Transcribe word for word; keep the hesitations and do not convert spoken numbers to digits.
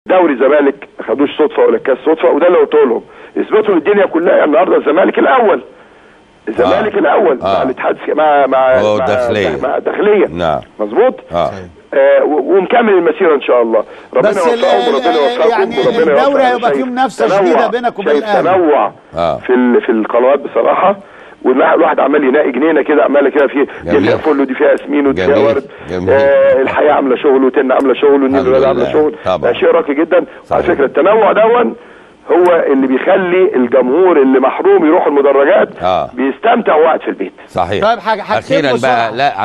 دوري الزمالك ما خدوش صدفه ولا الكاس صدفه، وده اللي قلت لهم اثبتوا للدنيا كلها النهارده الزمالك الاول. الزمالك آه. الاول آه. مع الاتحاد مع مع مع الداخليه مع الداخليه نعم مظبوط اه آه ومكمل المسيره ان شاء الله. ربنا يوفقهم وربنا يوفقكم يعني وربنا الدوري هيبقى فيه منافسه شديده بينك وبين الاهلي. تنوع آه. في في القنوات بصراحه، والواحد عمال ينقي جنينه كده عماله كده في دي فيها فل ودي فيها ياسمين ودي فيها ورد. آه الحياه عامله شغل وتن عامله شغل والنيل عامله شغل. ده شيء راقي جدا. على فكره التنوع دون هو اللي بيخلي الجمهور اللي محروم يروح المدرجات آه. بيستمتع وقت في البيت. صحيح. طيب حاجه اخيرا بقى لا